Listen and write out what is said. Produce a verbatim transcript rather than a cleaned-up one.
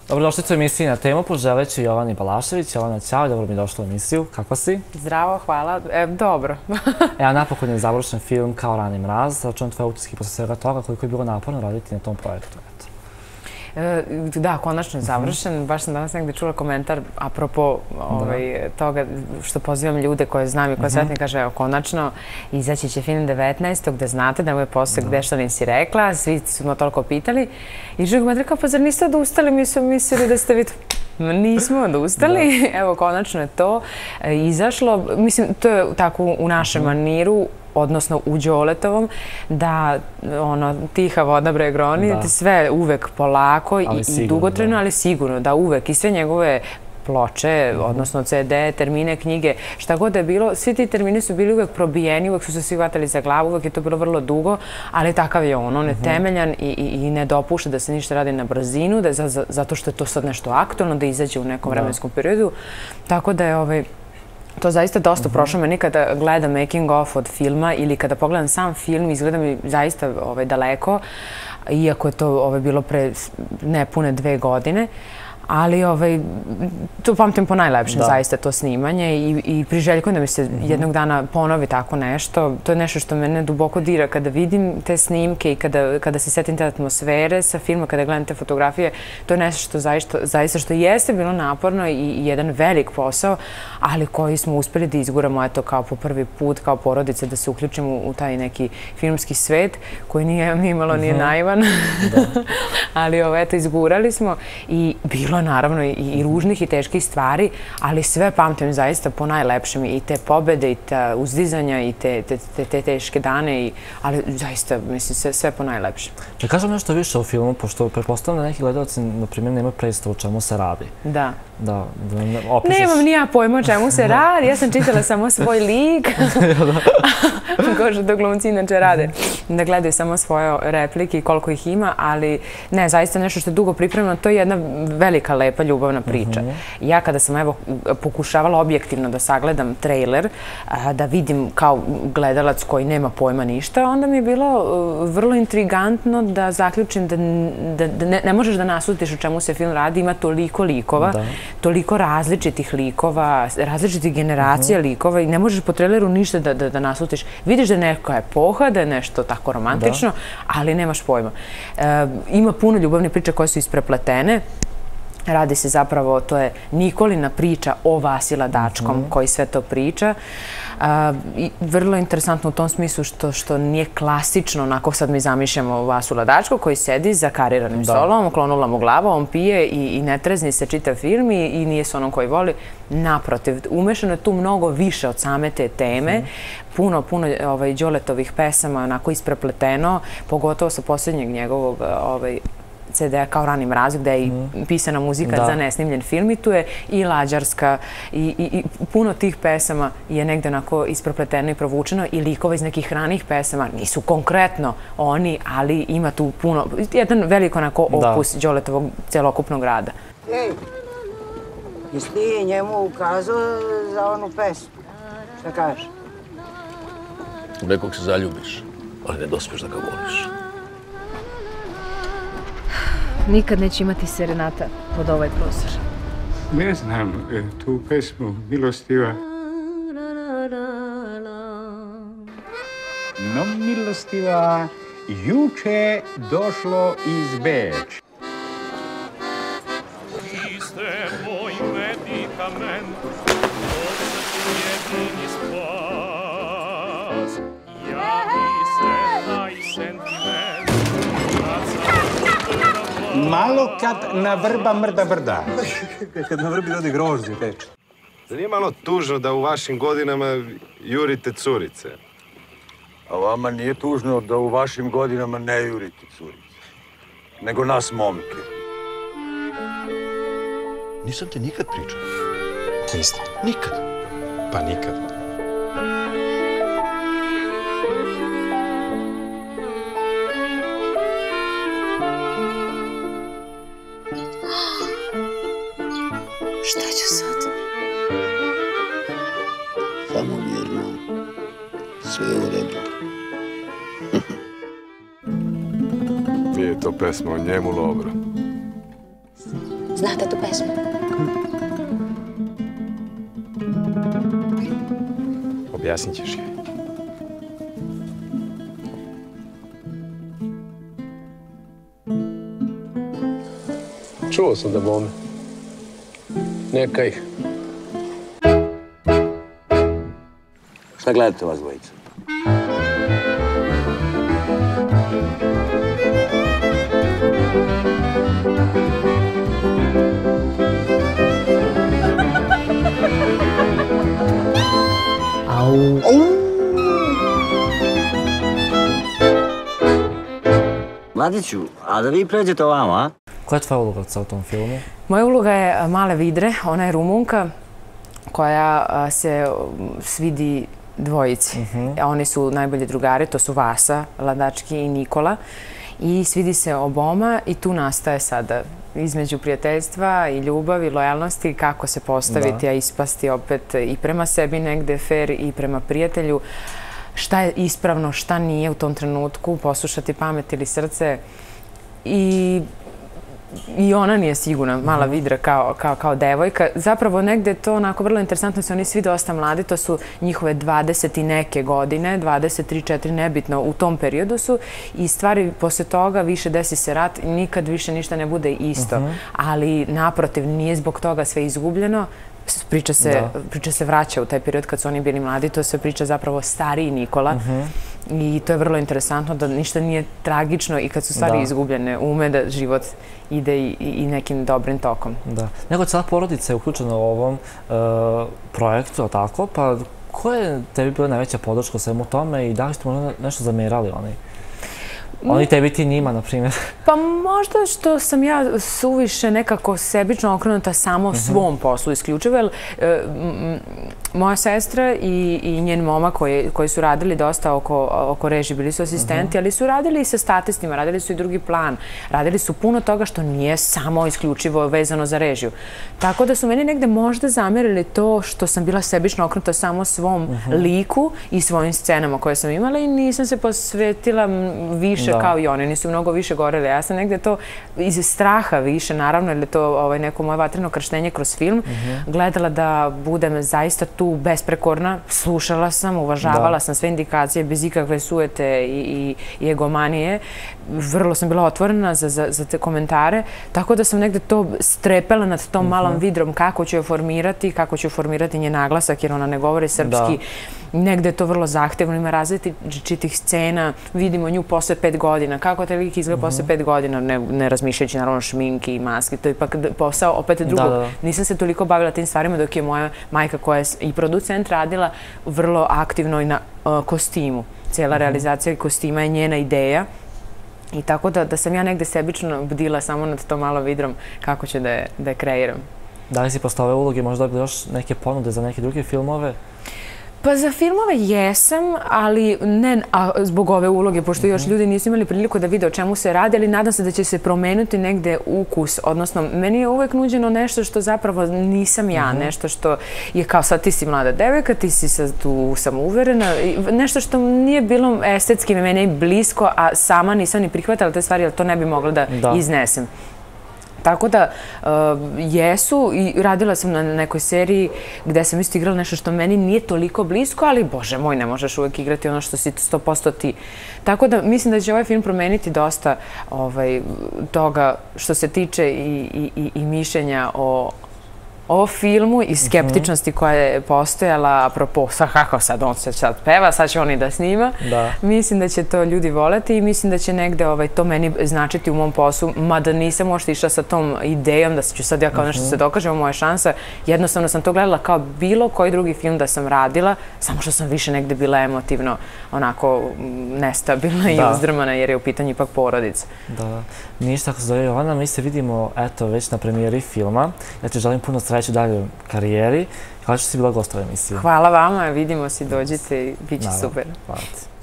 Dobrodošli u emisiji Na temu, poželeću Jovani Balašević. Jovana, ćao, dobro mi došla u emisiju. Kako si? Zdravo, hvala. E, dobro. Evo, napokon je završen film Kao rani mraz. Računam tvoje utiske posle svega toga, koliko je bilo naporno raditi na tom projektu. E, da, konačno je završen. Baš sam danas negde čula komentar apropo ovaj, toga što pozivam ljude koje znam i koje sretni, kaže, evo, konačno izaći će film devetnaestog da znate da mu je posle gde što nisi rekla, svi smo toliko pitali. I žena me rekao, pa zar niste odustali? Mi smo mislili da ste vi... Nismo odustali, evo, konačno je to izašlo. Mislim, to je tako u našem maniru, odnosno u Đoletovom, da ono, tiha voda bre groni, sve uvek polako i dugotrajno, ali sigurno da uvek i sve njegove ploče, odnosno ce de, termine, knjige, šta god da je bilo, svi ti termini su bili uvek probijeni, uvek su se svi vatali za glavu, uvek je to bilo vrlo dugo, ali takav je on, on je temeljan i ne dopušta da se ništa radi na brzinu, zato što je to sad nešto aktualno, da izađe u nekom vremenskom periodu, tako da je ovaj... To zaista dosta prošlo. Meni kada gledam making of od filma ili kada pogledam sam film, izgleda mi zaista daleko, iako je to bilo pre nepune dve godine. Ali to pamtim po najlepšem, zaista, to snimanje i priželjkujem da mi se jednog dana ponovi tako nešto. To je nešto što mene duboko dira kada vidim te snimke i kada se setim te atmosfere sa filma, kada gledam te fotografije. To je nešto što zaista što jeste bilo naporno i jedan velik posao, ali koji smo uspeli da izguramo, eto, kao po prvi put, kao porodice, da se uključimo u taj neki filmski svet koji nije imalo, nije naivan. Ali, eto, izgurali smo i bilo naravno i ružnih i teških stvari, ali sve pamtim zaista po najlepšem i te pobede i te uzdizanja i te teške dane, ali zaista, mislim, sve po najlepšem. Da kažem nešto više o filmu, pošto pretpostavljam da neki gledalci, na primjer, nemaju predstavu o čemu se radi. Da. Da, da opišeš... Nemam ni ja pojma o čemu se radi, ja sam čitala samo svoj lik, kao što to glumci inače rade, da gledaju samo svoje replike i koliko ih ima, ali ne, zaista nešto što je dugo pripremljeno, to je jedna velika, lepa, ljubavna priča. Ja kada sam, evo, pokušavala objektivno da sagledam trailer, da vidim kao gledalac koji nema pojma ništa, onda mi je bilo vrlo intrigantno da zaključim da ne možeš da naslutiš o čemu se film radi, ima toliko likova, toliko različitih likova, različitih generacija likova i ne možeš po traileru ništa da naslutiš. Vidiš da je neka epoha, da je nešto tako romantično, ali nemaš pojma. Ima puno ljubavne priče koje su isprepletene. Radi se zapravo, to je Nikolina priča o Vasila Dačkom koji sve to priča. Vrlo interesantno u tom smislu što nije klasično, onako sad mi zamišljamo Vasula Dačko koji sedi za kariranim stolom, klonula mu glava, on pije i ne trezni se čitav film i nije se onom koji voli. Naprotiv, umešano je tu mnogo više od same te teme, puno, puno Đoletovih pesama onako isprepleteno, pogotovo sa posljednjeg njegovog ce de Kao rani mraz, gde je i pisana muzika za nesnimljen film i tu je i lađarska i puno tih pesama je negde onako isprepleteno i provučeno i likova iz nekih ranih pesama, nisu konkretno oni, ali ima tu puno, jedan veliko onako opus Đoletovog celokupnog rada. Ej, jesi ti njemu ukazao za onu pesmu? Šta kažeš? U nekog se zaljubiš, ali ne dospeš da ga voliš. Nikad neće imati serenata pod ovaj prozor. Ne znam tu pesmu Milostiva. No, Milostiva, juče došlo iz Beč. Vi ste moj medikament, jedini spas. Javi se taj sentiment, malo kad na vrba mrda brda. Kad na vrbi rodi grožđe teče. Zar nije malo tužno da u vašim godinama jurite curice? A vama nije tužno da u vašim godinama ne jurite curice, nego nas momke. Nisam ti nikad pričao. Niste? Nikad. Pa nikad. Šta ću sad? Samo mirno. Sve je u redu. Nije to pesma o njemu, Lovro. znate tu pesmu? Objasnit ćeš je. Čuo sam da bome. Neka ih. Šta gledate vas dvojica? Au. Mladiću, a da vi pređete ovamo, a? Koja je tvoja uloga u tom filmu? Moja uloga je Male Vidre, ona je Rumunka koja se svidi dvojici. Oni su najbolji drugari, to su Vasa Landački i Nikola. I svidi se oboma i tu nastaje sada između prijateljstva i ljubavi, lojalnosti, kako se postaviti, a ispasti opet i prema sebi negde fair i prema prijatelju. Šta je ispravno, šta nije u tom trenutku, poslušati pamet ili srce. I I ona nije sigurna, Mala Vidra kao, kao, kao devojka. Zapravo negde je to onako vrlo interesantno, su oni svi dosta mladi, to su njihove dvadeset i neke godine, dvadeset tri četiri, nebitno, u tom periodu su i stvari posle toga više desi se rat i nikad više ništa ne bude isto. Ali naprotiv, nije zbog toga sve izgubljeno. Priča se, priča se vraća u taj period kad su oni bili mladi, to se priča zapravo stariji Nikola. I to je vrlo interesantno da ništa nije tragično i kad su stvari izgubljene, ume da život ide i, i nekim dobrim tokom. Da. Nego cijela porodica je uključena u ovom uh, projektu, a tako, pa koja je tebi bila najveća podrška u svemu tome i da li ste možda nešto zamerali oni? Oni tebi, ti njima, na primjer. Pa možda što sam ja suviše nekako sebično okrenuta samo svom poslu isključivo, jer moja sestra i, i njen momak koji, koji su radili dosta oko, oko režije, bili su asistenti, ali su radili i sa statistima, radili su i drugi plan, radili su puno toga što nije samo isključivo vezano za režiju. Tako da su meni negde možda zamerili to što sam bila sebično okrenuta samo svom liku i svojim scenama koje sam imala i nisam se posvetila više kao i oni, nisu mnogo više goreli. Ja sam negde to iz straha više, naravno, jer je to neko moje vatreno krštenje kroz film, gledala da budem zaista tu besprekorna, slušala sam, uvažavala sam sve indikacije bez ikakve sujete i egomanije. Vrlo sam bila otvorena za te komentare, tako da sam negde to strepela nad tom Malom Vidrom, kako ću je formirati, kako ću formirati njen naglasak, jer ona ne govori srpski. Negde je to vrlo zahtevno, ima različitih scena, vidimo nju posle pet godina, kako te lik izgleda posle pet godina, ne razmišljajući naravno šminki i maski, to je ipak posao opet drugog. Nisam se toliko bavila tim stvarima dok je moja majka koja je i producent radila vrlo aktivno i na kostimu. Cijela realizacija kostima je njena ideja i tako da sam ja negde sebično bdila samo nad tom Malom Vidrom kako ću da je kreiram. Da li si posle ove uloge možda dobila još neke ponude za neke druge filmove? Pa za filmove jesam, ali ne zbog ove uloge, pošto još ljudi nisu imali priliku da vide o čemu se radi, ali nadam se da će se promenuti negde ukus. Odnosno, meni je uvek nuđeno nešto što zapravo nisam ja, nešto što je kao sad ti si mlada devojka, ti si sad tu samouverena, nešto što nije bilo estetski meni blisko, a sama nisam ni prihvatala te stvari, jer to ne bi mogla da iznesem. Tako da jesu i radila sam na nekoj seriji gde sam isto igrala nešto što meni nije toliko blisko, ali bože moj, ne možeš uvek igrati ono što si sto posto ti. Tako da mislim da će ovaj film promeniti dosta toga što se tiče i mišljenja o o filmu i skeptičnosti koja je postojala, apropo, kako sad on se sad peva, sad će on i da snima. Mislim da će to ljudi voleti i mislim da će negde to meni značiti u mom poslu, mada nisam možda išla sa tom idejom da ću sad ja kao nešto se dokažem, ovo moja šansa. Jednostavno sam to gledala kao bilo koji drugi film da sam radila, samo što sam više negde bila emotivno onako nestabilna i uzdrmana jer je u pitanju ipak porodica. Da, ništa, ako se zove Jovana, mi se vidimo eto već na premijeri filma. Ja ti želim puno sreće u daljoj karijeri. Hvala što si bila gost ove emisije. Hvala vama, vidimo se, dođite i bit će super. Hvala ti.